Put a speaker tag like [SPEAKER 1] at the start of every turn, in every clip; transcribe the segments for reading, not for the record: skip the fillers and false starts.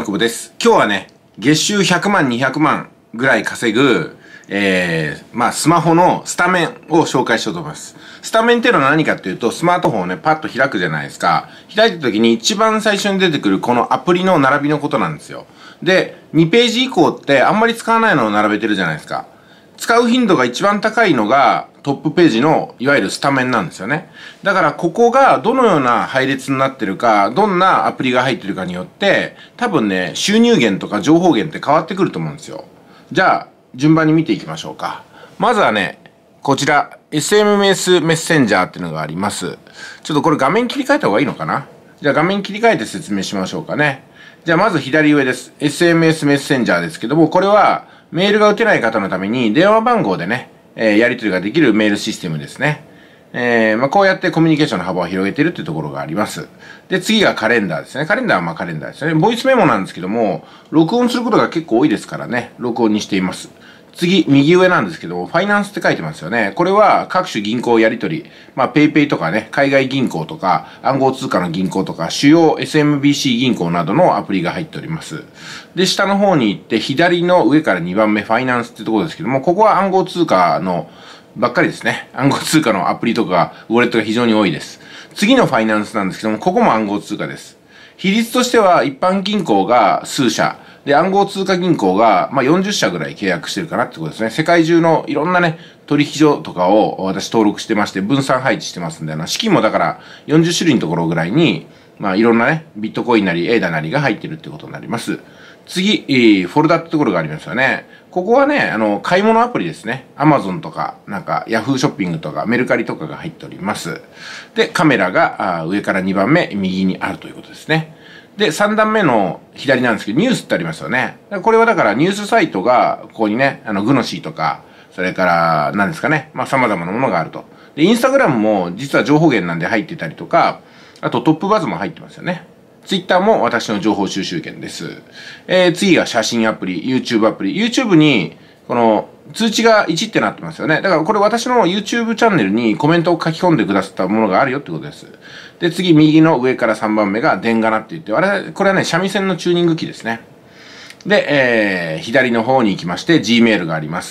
[SPEAKER 1] 久保です。今日はね、月収100万、200万ぐらい稼ぐ、スマホのスタメンを紹介しようと思います。スタメンっていうのは何かっていうと、スマートフォンをね、パッと開くじゃないですか。開いた時に一番最初に出てくるこのアプリの並びのことなんですよ。で、2ページ以降ってあんまり使わないのを並べてるじゃないですか。使う頻度が一番高いのがトップページのいわゆるスタメンなんですよね。だからここがどのような配列になってるか、どんなアプリが入ってるかによって多分ね、収入源とか情報源って変わってくると思うんですよ。じゃあ順番に見ていきましょうか。まずはね、こちら SMS メッセンジャーっていうのがあります。ちょっとこれ画面切り替えた方がいいのかな。じゃあ画面切り替えて説明しましょうかね。じゃあまず左上です。SMS メッセンジャーですけども、これはメールが打てない方のために電話番号でね、やり取りができるメールシステムですね。こうやってコミュニケーションの幅を広げているっていうところがあります。で、次がカレンダーですね。カレンダーはカレンダーですね。ボイスメモなんですけども、録音することが結構多いですからね、録音にしています。次、右上なんですけども、ファイナンスって書いてますよね。これは各種銀行やり取り、ペイペイとかね、海外銀行とか、暗号通貨の銀行とか、主要 SMBC 銀行などのアプリが入っております。で、下の方に行って、左の上から2番目、ファイナンスってところですけども、ここは暗号通貨のばっかりですね。暗号通貨のアプリとか、ウォレットが非常に多いです。次のファイナンスなんですけども、ここも暗号通貨です。比率としては、一般銀行が数社、で、暗号通貨銀行が、40社ぐらい契約してるかなってことですね。世界中のいろんなね、取引所とかを私登録してまして、分散配置してますんで、資金もだから40種類のところぐらいに、いろんなね、ビットコインなり、エーダなりが入ってるってことになります。次、フォルダってところがありますよね。ここはね、買い物アプリですね。アマゾンとか、ヤフーショッピングとか、メルカリとかが入っております。で、カメラが上から2番目、右にあるということですね。で、3段目の左なんですけど、ニュースってありますよね。これはだからニュースサイトが、ここにね、グノシーとか、それから、何ですかね、様々なものがあると。で、インスタグラムも実は情報源なんで入ってたりとか、あとトップバズも入ってますよね。ツイッターも私の情報収集源です。次が写真アプリ、YouTube アプリ。YouTube に、この、通知が1ってなってますよね。だからこれ私の YouTube チャンネルにコメントを書き込んでくださったものがあるよってことです。で、次、右の上から3番目が電ガナって言って、これはね、三味線のチューニング機ですね。で、左の方に行きまして、Gmail があります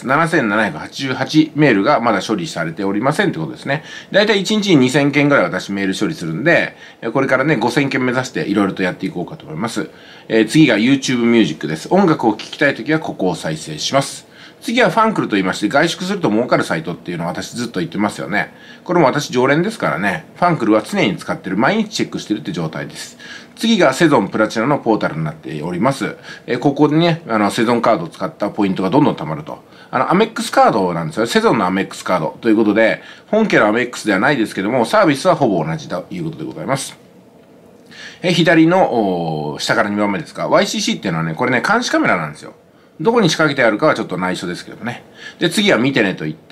[SPEAKER 1] 。7788メールがまだ処理されておりませんってことですね。だいたい1日に2000件ぐらい私メール処理するんで、これからね、5000件目指していろいろとやっていこうかと思います。次が YouTube ミュージックです。音楽を聴きたいときはここを再生します。次はファンクルと言いまして、外宿すると儲かるサイトっていうのを私ずっと言ってますよね。これも私常連ですからね。ファンクルは常に使ってる、毎日チェックしてるって状態です。次がセゾンプラチナのポータルになっております。ここでね、セゾンカードを使ったポイントがどんどん貯まると。アメックスカードなんですよ。セゾンのアメックスカードということで、本家のアメックスではないですけども、サービスはほぼ同じということでございます。左の下から2番目ですか。YCC っていうのはね、これね、監視カメラなんですよ。どこに仕掛けてあるかはちょっと内緒ですけどね。で、次は見てねと言って、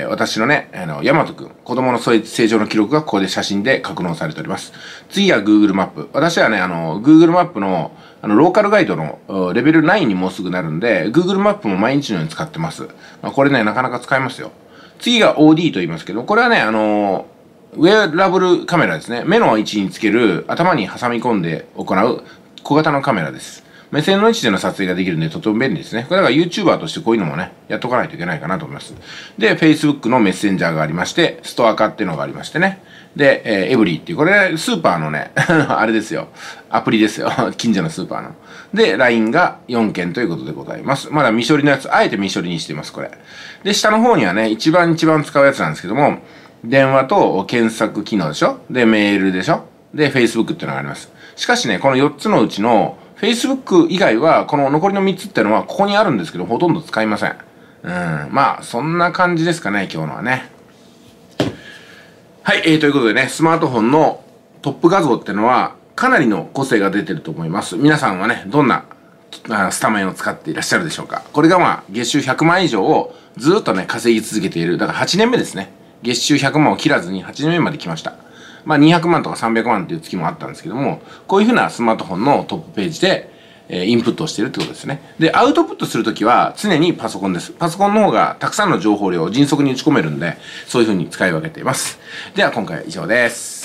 [SPEAKER 1] 私のね、ヤマトくん、子供の成長の記録がここで写真で格納されております。次は Google マップ。私はね、Google マップの、ローカルガイドのレベル9にもうすぐなるんで、Google マップも毎日のように使ってます。これね、なかなか使えますよ。次が OD と言いますけど、これはね、ウェアラブルカメラですね。目の位置につける、頭に挟み込んで行う小型のカメラです。目線の位置での撮影ができるんでとても便利ですね。これだから YouTuber としてこういうのもね、やっとかないといけないかなと思います。で、Facebook のメッセンジャーがありまして、ストア化っていうのがありましてね。で、エブリーっていう、これスーパーのね、あれですよ。アプリですよ。近所のスーパーの。で、LINE が4件ということでございます。まだ未処理のやつ、あえて未処理にしています、これ。で、下の方にはね、一番使うやつなんですけども、電話と検索機能でしょ。で、メールでしょ。で、Facebook っていうのがあります。しかしね、この4つのうちの、Facebook 以外は、この残りの3つっていうのはここにあるんですけど、ほとんど使いません。そんな感じですかね、今日のはね。はい、ということでね、スマートフォンのトップ画像っていうのは、かなりの個性が出てると思います。皆さんはね、どんなスタメンを使っていらっしゃるでしょうか。これが月収100万以上をずっとね、稼ぎ続けている。だから8年目ですね。月収100万を切らずに8年目まで来ました。200万とか300万っていう月もあったんですけども、こういうふうなスマートフォンのトップページで、インプットをしているってことですね。で、アウトプットするときは常にパソコンです。パソコンの方がたくさんの情報量を迅速に打ち込めるんで、そういうふうに使い分けています。では今回は以上です。